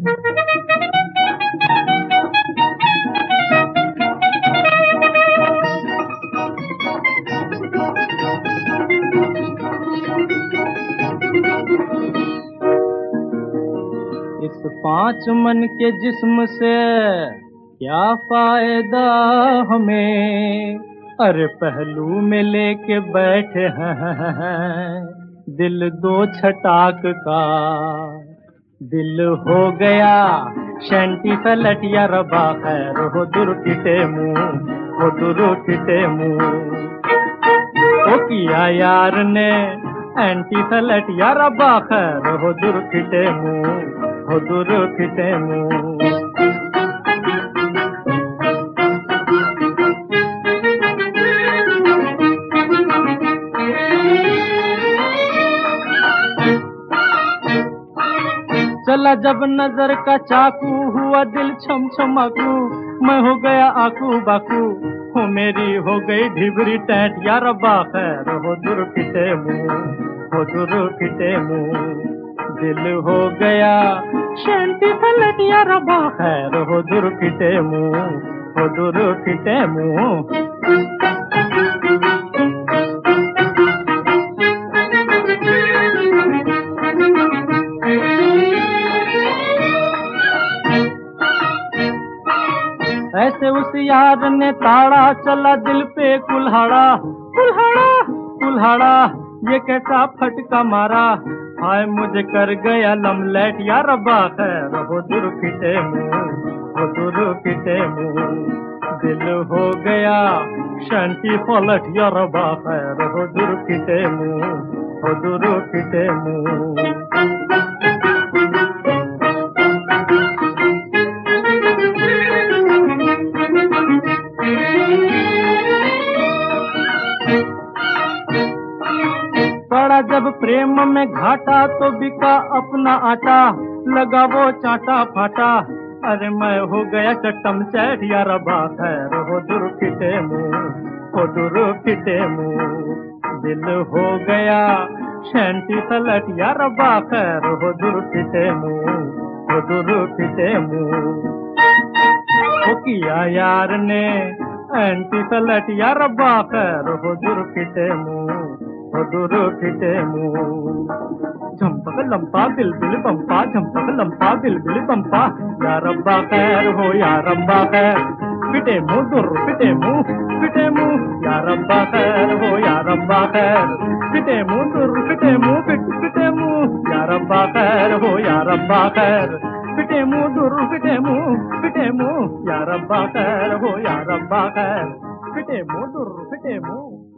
इस पांच मन के जिस्म से क्या फायदा हमें, अरे पहलू में लेके बैठे हैं दिल दो छटाक का। दिल हो गया शंटी सलटिया रबा खैर हो दुर्किटे मुंह, हो दुर्किटे मुंह। ओ किया यार ने एंटी सलटिया रबा खैर हो दुर्किटे मुंह, हो दुर्किटे मुंह। चला जब नजर का चाकू हुआ दिल छम छमाकू, मैं हो गया आकू बाकू, हो मेरी हो गई ढिबरी टैट या रब्बा खैर हो दुर्किटे मुंह, हो दुर्किटे मुंह। दिल हो गया शंटी सलट या रब्बा खैर हो दुर्किटे मुंह, हो दुर्किटे मुंह। ऐसे उस यार ने ताड़ा चला दिल पे कुल्हाड़ा, कुल्हाड़ा कुल्हाड़ा ये कैसा फटका मारा, हाय मुझे कर गया लमलेट या रब्बा खैर हो दुर्किटे मुंह, हो दुर्किटे मुंह। दिल हो गया शंटी फलट या रब्बा खैर हो दुर्किटे मुंह, हो दुर्किटे मुंह। पड़ा जब प्रेम में घाटा तो बिका अपना आटा, लगा वो चाटा फाटा, अरे मैं हो गया चट्टम चैट या रब्बा खैर हो दुर्किटे मुंह, हो दुर्किटे मुंह। दिल हो गया शंटी सलट या रब्बा खैर हो दुर्किटे मुंह, हो दुर्किटे मुंह। ओ किया यार ने एंटी सलट या रब्बा खैर हो दुर्किटे मुंह, हो दुर्किटे मुंह। झंपक लंपा बिलबिल बंपा, झंपक लंपा बिलबिल बंपा, या रब्बा खैर हो या रब्बा खैर, पिटे मुंह दुर पिटे मुंह, पिटे मुंह या रब्बा खैर हो या रब्बा खैर, पिटे मुंह दुर पिटे मुंह, पिटे मुंह या रब्बा खैर हो या रब्बा खैर, पिटे मुंह दुर पिटे मुंह या रब्बा खैर हो या रब्बा खैर, पिटे मुंह दुर पिटे मुंह।